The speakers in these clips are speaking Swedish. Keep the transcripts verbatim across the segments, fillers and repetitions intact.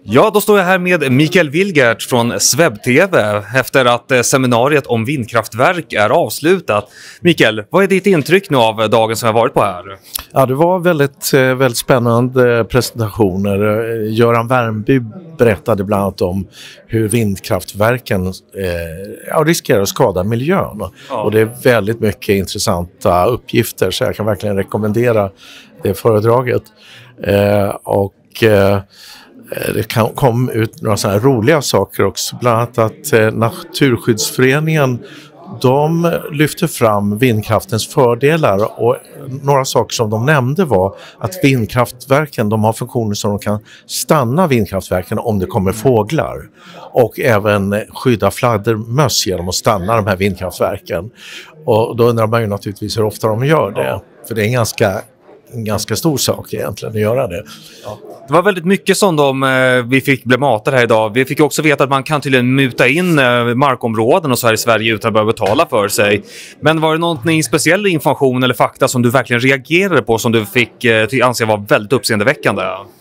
Ja, då står jag här med Mikael Wilgert från Sveb T V efter att seminariet om vindkraftverk är avslutat. Mikael, vad är ditt intryck nu av dagen som jag varit på här? Ja, det var väldigt, väldigt spännande presentationer. Göran Värmby berättade bland annat om hur vindkraftverken eh, ja, riskerar att skada miljön. Ja. Och det är väldigt mycket intressanta uppgifter, så jag kan verkligen rekommendera det föredraget. Eh, och... Eh, Det kom ut några sådana här roliga saker också, bland annat att eh, Naturskyddsföreningen de lyfter fram vindkraftens fördelar, och några saker som de nämnde var att vindkraftverken de har funktioner som de kan stanna vindkraftverken om det kommer fåglar, och även skydda fladdermöss genom att stanna de här vindkraftverken. Och då undrar man ju naturligtvis hur ofta de gör det, för det är en ganska en ganska stor sak egentligen att göra det. Ja. Det var väldigt mycket som de, eh, vi fick bli matade här idag. Vi fick också veta att man kan tydligen muta in eh, markområden och så här i Sverige utan att behöva betala för sig. Men var det någon speciell information eller fakta som du verkligen reagerade på, som du fick eh, anse var väldigt uppseendeväckande?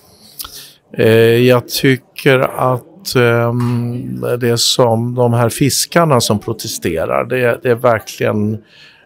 Eh, jag tycker att eh, det som de här fiskarna som protesterar, det, det är verkligen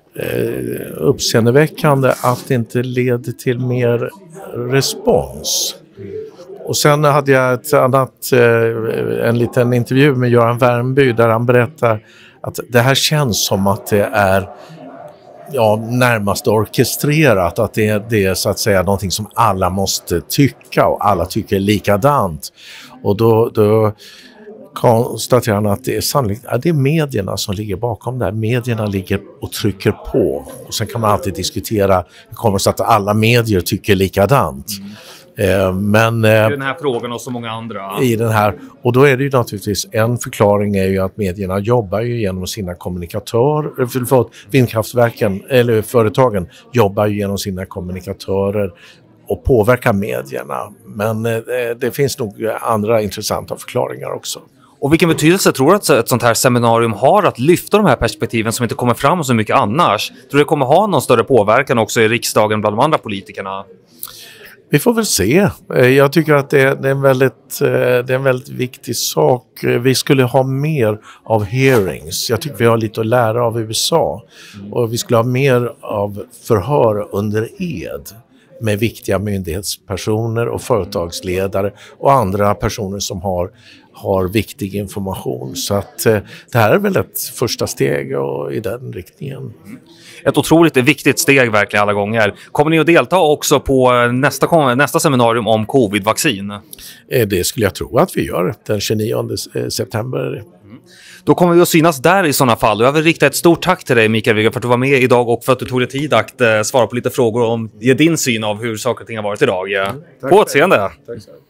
Eh, uppseendeväckande att det inte leder till mer respons. Och sen hade jag ett annat, eh, en liten intervju med Göran Värmby där han berättar att det här känns som att det är ja, närmast orkestrerat, att det, det är så att säga någonting som alla måste tycka och alla tycker likadant. Och då, då konstaterar han att det är sannolikt att det är medierna som ligger bakom det här. Medierna ligger och trycker på. Och sen kan man alltid diskutera hur kommer det sig att alla medier tycker likadant. Mm. Eh, men, eh, I den här frågan och så många andra. I den här. Och då är det ju naturligtvis en förklaring är ju att medierna jobbar ju genom sina kommunikatörer. Förlåt, vindkraftverken eller företagen jobbar ju genom sina kommunikatörer och påverkar medierna. Men eh, det finns nog andra intressanta förklaringar också. Och vilken betydelse tror du att ett sånt här seminarium har att lyfta de här perspektiven som inte kommer fram så mycket annars? Tror du det kommer ha någon större påverkan också i riksdagen bland de andra politikerna? Vi får väl se. Jag tycker att det är en väldigt, det är en väldigt viktig sak. Vi skulle ha mer av hearings. Jag tycker vi har lite att lära av U S A. Och vi skulle ha mer av förhör under ed med viktiga myndighetspersoner och företagsledare och andra personer som har, har viktig information. Så att eh, det här är väl ett första steg och i den riktningen. Ett otroligt viktigt steg verkligen alla gånger. Kommer ni att delta också på nästa, nästa seminarium om covid-vaccin? Eh, det skulle jag tro att vi gör den tjugonionde september. Mm. Då kommer vi att synas där i sådana fall. Och jag vill rikta ett stort tack till dig, Mikael Wilgert, för att du var med idag och för att du tog dig tid att eh, svara på lite frågor om ge din syn av hur saker och ting har varit idag. Mm, på återseende. Tack så.